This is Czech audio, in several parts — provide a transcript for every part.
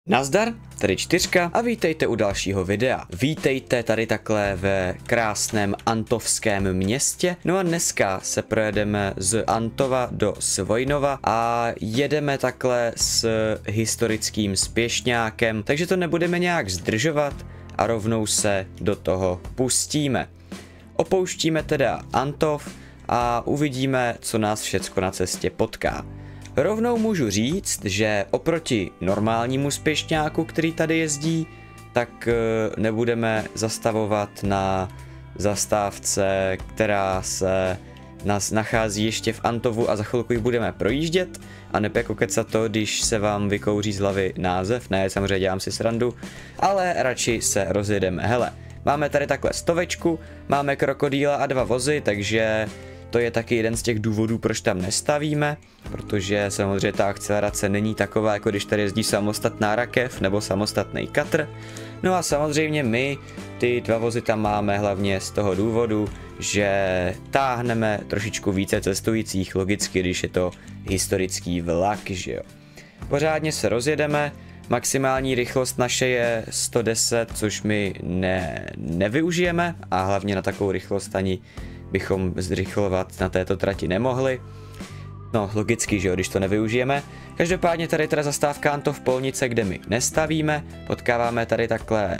Nazdar, tady Čtyřka a vítejte u dalšího videa. Vítejte tady takhle ve krásném antovském městě. No a dneska se projedeme z Antova do Svojnova a jedeme takhle s historickým spěšňákem, takže to nebudeme nějak zdržovat a rovnou se do toho pustíme. Opouštíme teda Antov a uvidíme, co nás všecko na cestě potká. Rovnou můžu říct, že oproti normálnímu spěšňáku, který tady jezdí, tak nebudeme zastavovat na zastávce, která se nás nachází ještě v Antovu a za chvilku ji budeme projíždět a jako kecat to, když se vám vykouří z hlavy název, ne, samozřejmě dělám si srandu, ale radši se rozjedeme. Hele, máme tady takhle stovečku, máme krokodýla a 2 vozy, takže to je taky jeden z těch důvodů, proč tam nestavíme, protože samozřejmě ta akcelerace není taková, jako když tady jezdí samostatná rakev nebo samostatný katr. No a samozřejmě my ty 2 vozy tam máme hlavně z toho důvodu, že táhneme trošičku více cestujících, logicky, když je to historický vlak, že jo. Pořádně se rozjedeme, maximální rychlost naše je 110, což my nevyužijeme a hlavně na takovou rychlost ani bychom zrychlovat na této trati nemohli. No, logicky, že jo, když to nevyužijeme. Každopádně tady teda zastávka Antov Polnice, kde my nestavíme. Potkáváme tady takhle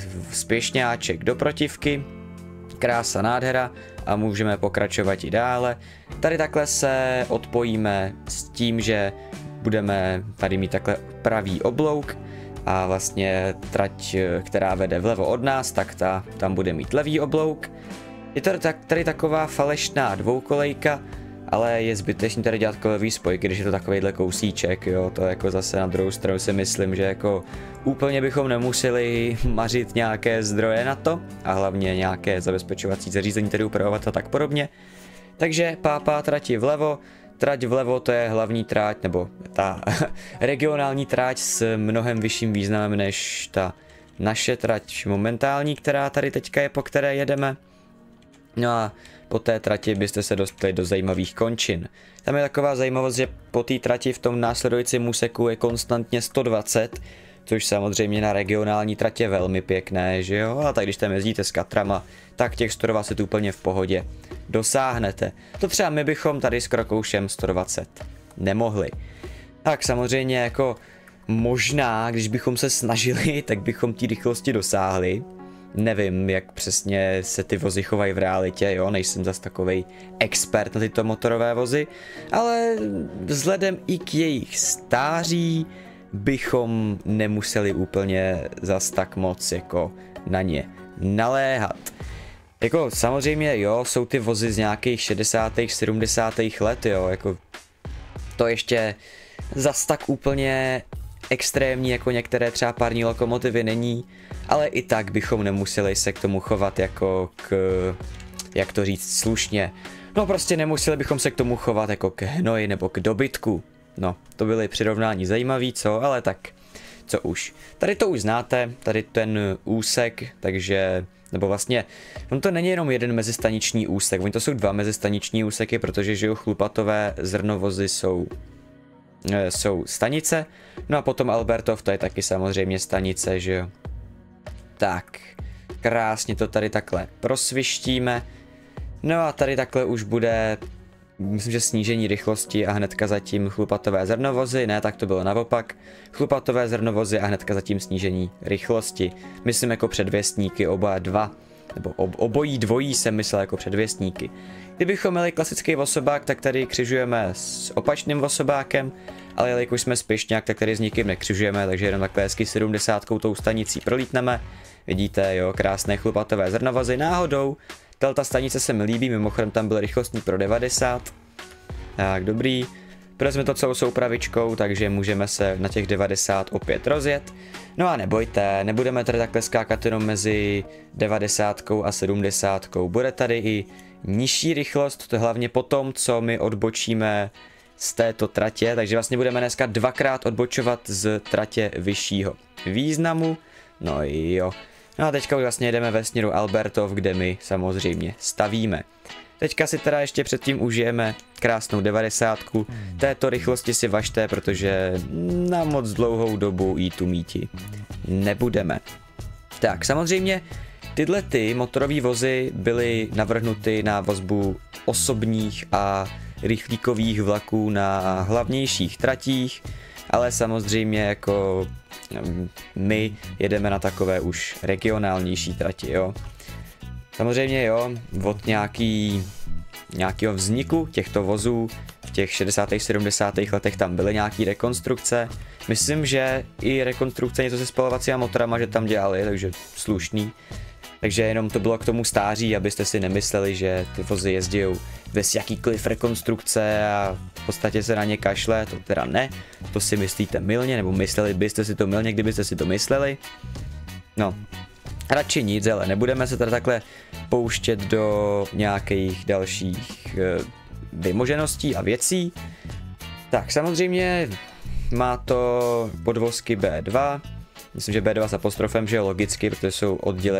spěšňáček do protivky. Krása, nádhera a můžeme pokračovat i dále. Tady takhle se odpojíme s tím, že budeme tady mít takhle pravý oblouk a vlastně trať, která vede vlevo od nás, tak ta tam bude mít levý oblouk. Je tady taková falešná dvoukolejka, ale je zbytečný tady dělat kolejový spoj, když je to takovejhle kousíček, jo, to jako zase na druhou stranu si myslím, že jako úplně bychom nemuseli mařit nějaké zdroje na to a hlavně nějaké zabezpečovací zařízení, tedy upravovat a tak podobně. Takže pápá trať vlevo to je hlavní tráť, nebo ta regionální tráť s mnohem vyšším významem než ta naše trať momentální, která tady teďka je, po které jedeme. No a po té trati byste se dostali do zajímavých končin. Tam je taková zajímavost, že po té trati v tom následujícím úseku je konstantně 120, což samozřejmě na regionální tratě je velmi pěkné, že jo? A tak když tam jezdíte s katrama, tak těch 120 úplně v pohodě dosáhnete. To třeba my bychom tady s Krokoušem 120 nemohli. Tak samozřejmě jako možná, když bychom se snažili, tak bychom té rychlosti dosáhli. Nevím, jak přesně se ty vozy chovají v realitě, jo, nejsem zas takovej expert na tyto motorové vozy, ale vzhledem i k jejich stáří bychom nemuseli úplně zas tak moc jako na ně naléhat. Jako samozřejmě, jo, jsou ty vozy z nějakých 60. 70. let, jo, jako to ještě zas tak úplně extrémní jako některé třeba pární lokomotivy není, ale i tak bychom nemuseli se k tomu chovat jako k, jak to říct slušně, no prostě nemuseli bychom se k tomu chovat jako k hnoji nebo k dobytku. No, to byly přirovnání zajímavý, co, ale tak, co už. Tady to už znáte, tady ten úsek, takže, nebo vlastně, on to není jenom jeden mezistaniční úsek, oni to jsou 2 mezistaniční úseky, protože že jo, chlupatové zrnovozy jsou stanice, no a potom Albertov, to je taky samozřejmě stanice, že jo. Tak, krásně to tady takhle prosvištíme, no a tady takhle už bude, myslím, že snížení rychlosti a hnedka zatím chlupatové zrnovozy, ne, tak to bylo naopak, chlupatové zrnovozy a hnedka zatím snížení rychlosti, myslím jako předvěstníky, oba 2, nebo obojí dvojí jsem myslel jako předvěstníky. Kdybychom měli klasický vosobák, tak tady křižujeme s opačným vosobákem, ale jelikož jsme spěšňák, tak tady s nikým nekřižujeme, takže jenom takhle hezky 70 tou stanicí prolítneme. Vidíte, jo, krásné chlupatové zrnovozy náhodou. Ta stanice se mi líbí, mimochodem tam byl rychlostní pro 90. Tak, dobrý. Projeli to celou soupravičkou, takže můžeme se na těch 90 opět rozjet. No a nebojte, nebudeme tady takhle skákat jenom mezi 90 a 70. Bude tady i nižší rychlost, to je hlavně potom, co my odbočíme z této tratě, takže vlastně budeme dneska 2krát odbočovat z tratě vyššího významu. No jo. No a teďka už vlastně jedeme ve směru Albertov, kde my samozřejmě stavíme. Teďka si teda ještě předtím užijeme krásnou 90. Této rychlosti si važte, protože na moc dlouhou dobu jí tu míti nebudeme. Tak, samozřejmě tyhle motorové vozy byly navrhnuty na vozbu osobních a rychlíkových vlaků na hlavnějších tratích, ale samozřejmě jako my jedeme na takové už regionálnější trati, jo. Samozřejmě jo, od nějakého vzniku těchto vozů v těch 60. 70. letech tam byly nějaký rekonstrukce. Myslím, že i rekonstrukce něco se spalovacíma motorama, že tam dělali, takže slušný. Takže jenom to bylo k tomu stáří, abyste si nemysleli, že ty vozy jezdí bez jakýkoliv rekonstrukce a v podstatě se na ně kašle, to teda ne, to si myslíte mylně, nebo mysleli byste si to mylně, kdybyste si to mysleli. No, radši nic, ale nebudeme se teda takhle pouštět do nějakých dalších vymožeností a věcí. Tak samozřejmě má to podvozky B2, myslím, že B2 s apostrofem, že logicky, protože jsou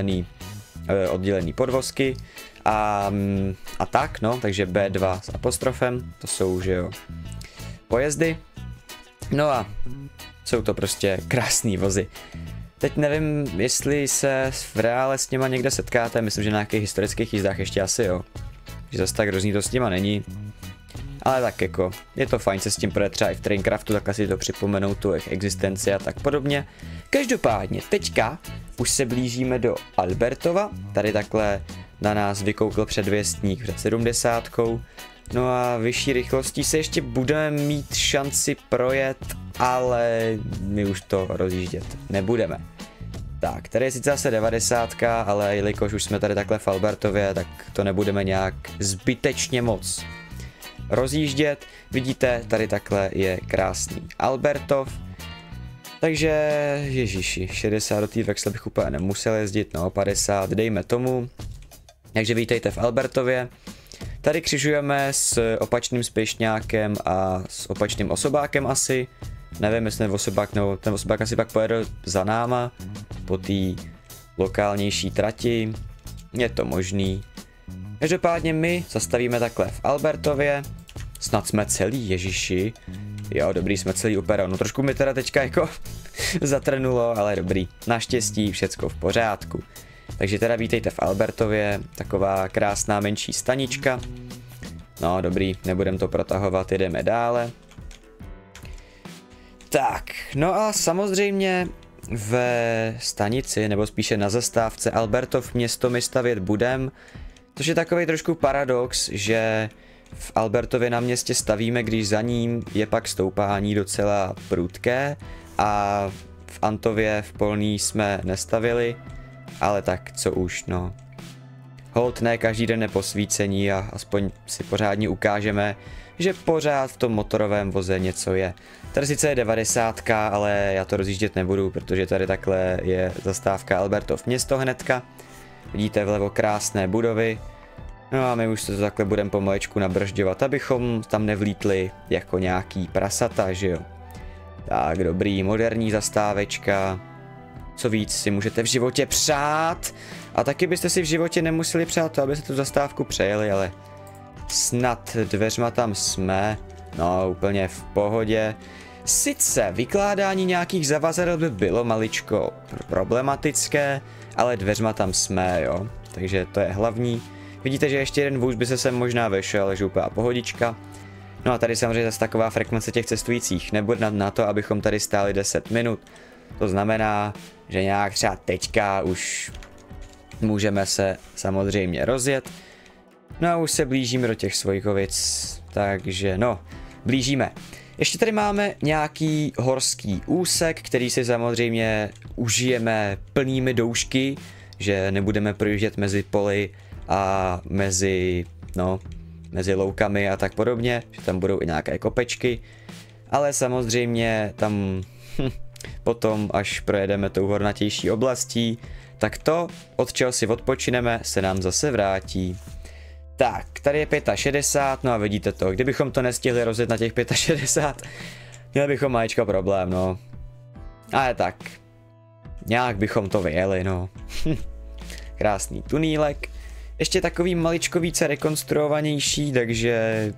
oddělený podvozky a tak, no, takže B2 s apostrofem, to jsou, že jo, pojezdy. No a jsou to prostě krásný vozy. Teď nevím, jestli se v reále s nima někde setkáte, myslím, že na nějakých historických jízdách ještě asi jo. Že zase tak hrozný to s nima není. Ale tak jako, je to fajn se s tím projet třeba i v Traincraftu, takhle si to připomenou, tu jejich existenci a tak podobně. Každopádně, teďka už se blížíme do Albertova, tady takhle na nás vykoukl předvěstník před 70. No a vyšší rychlostí se ještě budeme mít šanci projet, ale my už to rozjíždět nebudeme. Tak, tady je sice zase 90, ale jelikož už jsme tady takhle v Albertově, tak to nebudeme nějak zbytečně moc rozjíždět. Vidíte, tady takhle je krásný Albertov. Takže, ježiši, 60 do té vexle bych úplně nemusel jezdit, no 50, dejme tomu. Takže vítejte v Albertově. Tady křižujeme s opačným spěšňákem a s opačným osobákem asi. Nevím, jestli ten osobák, nebo ten osobák asi pak pojede za náma po té lokálnější trati. Je to možný. Každopádně my zastavíme takhle v Albertově. Snad jsme celý, ježiši. Jo, dobrý, jsme celý úplně. No trošku mi teda teďka jako zatrnulo, ale dobrý. Naštěstí všecko v pořádku. Takže teda vítejte v Albertově, taková krásná menší stanička. No dobrý, nebudem to protahovat, jedeme dále. Tak, no a samozřejmě ve stanici, nebo spíše na zastávce Albertov město my stavět budem, což je takový trošku paradox, že v Albertově na městě stavíme, když za ním je pak stoupání docela prudké a v Antově v Polný jsme nestavili, ale tak co už, no. Holt ne každý den je posvícení a aspoň si pořádně ukážeme, že pořád v tom motorovém voze něco je. Tady sice je 90, ale já to rozjíždět nebudu, protože tady takhle je zastávka Albertov město hnedka. Vidíte vlevo krásné budovy. No a my už se to takhle budeme pomalečku nabržďovat, abychom tam nevlítli jako nějaký prasata, že jo. Tak dobrý, moderní zastávečka. Co víc si můžete v životě přát. A taky byste si v životě nemuseli přát to, abyste tu zastávku přejeli, ale snad dveřma tam jsme. No úplně v pohodě. Sice vykládání nějakých zavazadel by bylo maličko problematické, ale dveřma tam jsme, jo. Takže to je hlavní. Vidíte, že ještě jeden vůz by se sem možná vešel, že úplně pohodička. No a tady samozřejmě zase taková frekvence těch cestujících nebude na to, abychom tady stáli 10 minut. To znamená, že nějak třeba teďka už můžeme se samozřejmě rozjet. No a už se blížíme do těch Svojkovic, takže no, blížíme. Ještě tady máme nějaký horský úsek, který si samozřejmě užijeme plnými doušky, že nebudeme projíždět mezi poli a mezi loukami a tak podobně, že tam budou i nějaké kopečky, ale samozřejmě tam potom, až projedeme tou hornatější oblastí, tak to, od čeho si odpočineme, se nám zase vrátí. Tak, tady je 65, no a vidíte to, kdybychom to nestihli rozjet na těch 65, měli bychom maličko problém, no. Ale tak, nějak bychom to vyjeli, no. Krásný tunílek. ještě takový maličko více rekonstruovanější, takže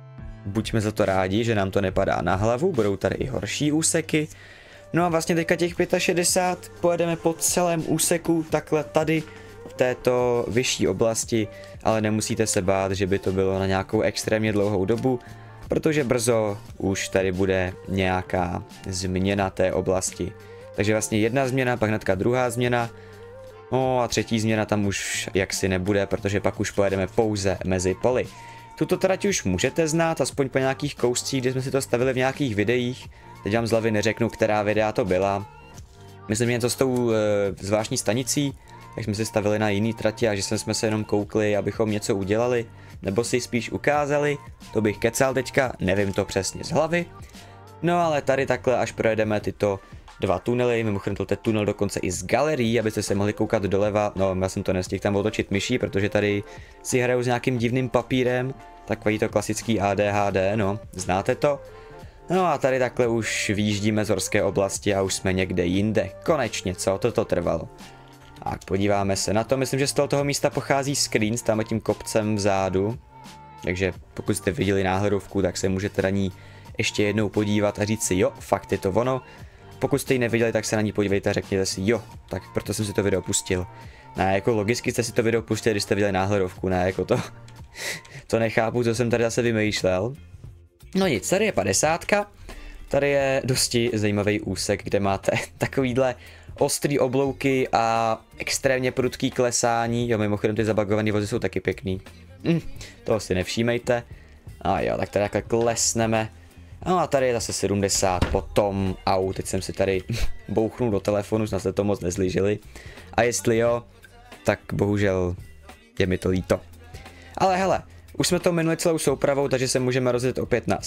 buďme za to rádi, že nám to nepadá na hlavu, budou tady i horší úseky. No a vlastně teďka těch 65 pojedeme po celém úseku, takhle tady v této vyšší oblasti, ale nemusíte se bát, že by to bylo na nějakou extrémně dlouhou dobu, protože brzo už tady bude nějaká změna té oblasti. Takže vlastně jedna změna, pak hnedka druhá změna, no a třetí změna tam už jaksi nebude, protože pak už pojedeme pouze mezi poli. Tuto trať už můžete znát, aspoň po nějakých kouscích, kde jsme si to stavili v nějakých videích. Teď vám z hlavy neřeknu, která videa to byla. Myslím, že něco s tou zvláštní stanicí, jak jsme si stavili na jiný trati a že jsme se jenom koukli, abychom něco udělali, nebo si spíš ukázali, to bych kecal teďka, nevím to přesně z hlavy. No ale tady takhle, až projedeme tyto dva tunely, mimochodem to je tunel dokonce i z galerií, abyste se mohli koukat doleva, no já jsem to nestihl tam otočit myší, protože tady si hraju s nějakým divným papírem, takový to klasický ADHD, no, znáte to? No a tady takhle už výjíždíme z horské oblasti a už jsme někde jinde, konečně, co toto trvalo. Tak podíváme se na to, myslím, že z toho místa pochází screen s tam tím kopcem vzadu, takže pokud jste viděli náhledovku, tak se můžete na ní ještě jednou podívat a říct si jo, fakt je to ono. Pokud jste ji neviděli, tak se na ní podívejte a řekněte si jo, tak proto jsem si to video pustil. Ne, jako logicky jste si to video pustili, když jste viděli náhledovku, ne, jako to, to nechápu, co jsem tady zase vymýšlel. No nic, tady je 50. Tady je dosti zajímavý úsek, kde máte takovýhle ostrý oblouky a extrémně prudký klesání. Jo, mimochodem ty zabagované vozy jsou taky pěkný. Toho si nevšímejte. A jo, tak tady takhle klesneme. No a tady je zase 70, potom teď jsem si tady bouchnul do telefonu, snad jste to moc nezlížili. A jestli jo, tak bohužel je mi to líto. Ale hele, už jsme to minuli celou soupravou, takže se můžeme rozjet opět na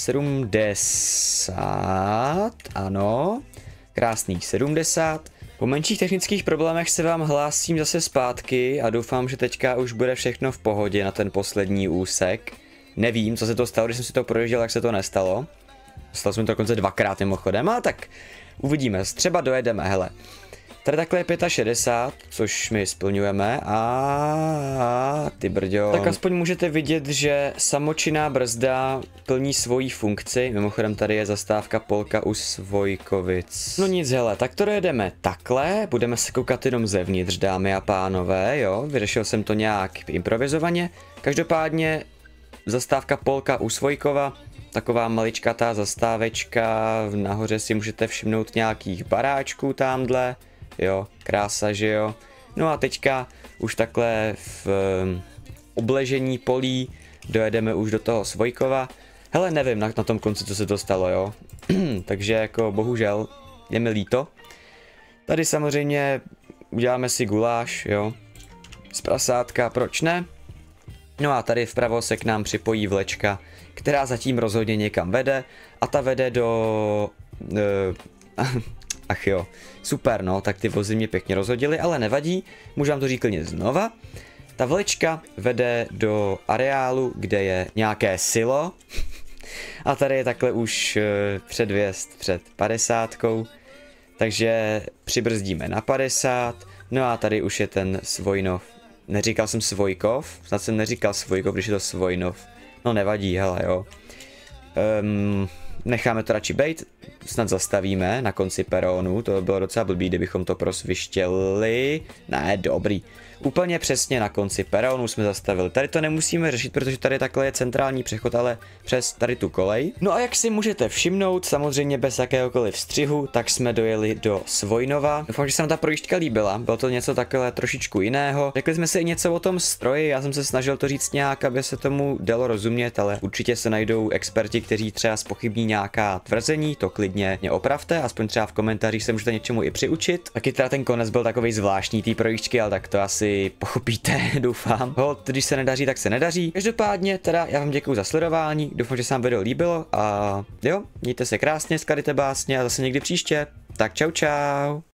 70, ano, krásných 70. Po menších technických problémech se vám hlásím zase zpátky a doufám, že teďka už bude všechno v pohodě na ten poslední úsek. Nevím, co se to stalo, když jsem si to projížděl, tak se to nestalo. Stalo jsem to dokonce dvakrát mimochodem, a tak uvidíme, třeba dojedeme, hele. Tady takhle je 65, což my splňujeme a ty brďo. Tak aspoň můžete vidět, že samočinná brzda plní svoji funkci. Mimochodem tady je zastávka Polka u Svojkovic. No nic, hele, tak to dojedeme takhle, budeme se koukat jenom zevnitř, dámy a pánové, jo. Vyřešil jsem to nějak improvizovaně. Každopádně zastávka Polka u Svojkova, taková maličkatá zastávečka, nahoře si můžete všimnout nějakých baráčků tamhle. Jo, krása, že jo. No a teďka už takhle v obležení polí dojedeme už do toho Svojkova. Hele, nevím na tom konci, co se to stalo, jo. Takže jako bohužel, je mi líto. Tady samozřejmě uděláme si guláš, jo. Z prasátka, proč ne? No a tady vpravo se k nám připojí vlečka, která zatím rozhodně někam vede. A ta vede do... Ach jo, super, no, tak ty vozy mě pěkně rozhodily, ale nevadí, můžu vám to říct klidně znova. Ta vlečka vede do areálu, kde je nějaké silo. A tady je takhle už předvěst před 50. Takže přibrzdíme na 50. No a tady už je ten Svojnov. Neříkal jsem Svojkov, snad jsem neříkal Svojkov, když je to Svojnov. No nevadí, hele jo. Necháme to radši bejt, snad zastavíme na konci peronu, to by bylo docela blbý, kdybychom to prosvištěli. Ne, dobrý. Úplně přesně na konci peronu jsme zastavili. Tady to nemusíme řešit, protože tady takhle je centrální přechod, ale přes tady tu kolej. No a jak si můžete všimnout, samozřejmě bez jakéhokoliv střihu, tak jsme dojeli do Svojnova. Doufám, že se nám ta projížďka líbila, bylo to něco takové trošičku jiného. Řekli jsme si i něco o tom stroji, já jsem se snažil to říct nějak, aby se tomu dalo rozumět, ale určitě se najdou experti, kteří třeba zpochybní nějaká tvrzení, to klidně mě opravte, aspoň třeba v komentářích se můžete něčemu i přiučit. Taky teda ten konec byl takový zvláštní té projížďky, ale tak to asi pochopíte, doufám. Když se nedaří, tak se nedaří. Každopádně teda já vám děkuji za sledování, doufám, že se vám video líbilo a jo, mějte se krásně, skladejte básně a zase někdy příště. Tak čau čau.